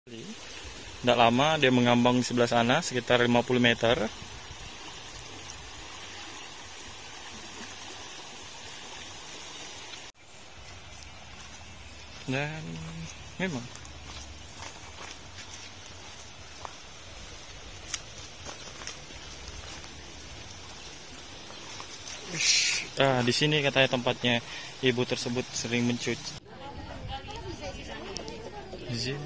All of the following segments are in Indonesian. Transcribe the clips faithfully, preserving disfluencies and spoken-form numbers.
Tidak lama dia mengambang di sebelah sana sekitar lima puluh meter. Dan memang ah, di sini katanya tempatnya ibu tersebut sering mencuci. Di sini.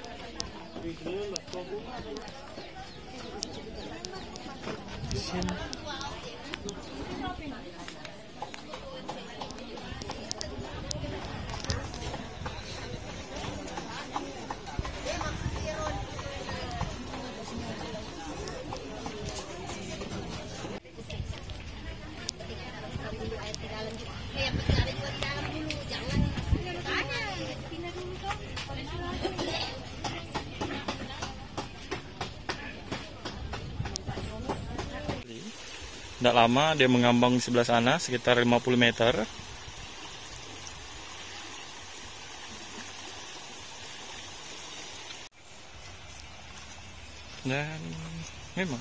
Di sini. Tidak lama dia mengambang di sebelah sana sekitar lima puluh meter. Dan memang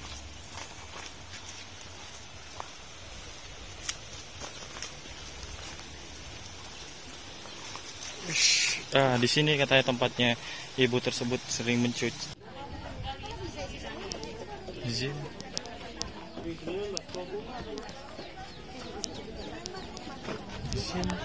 ah, di sini katanya tempatnya ibu tersebut sering mencuci. Di sini. Di sini.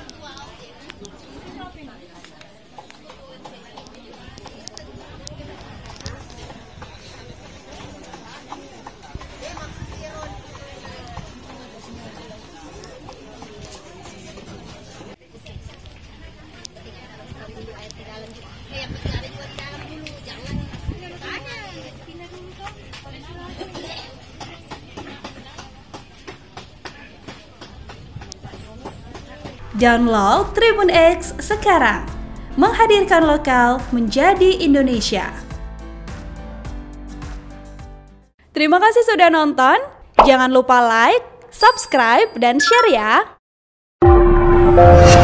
Download Tribun X sekarang, menghadirkan lokal menjadi Indonesia. Terima kasih sudah nonton, jangan lupa like, subscribe, dan share ya.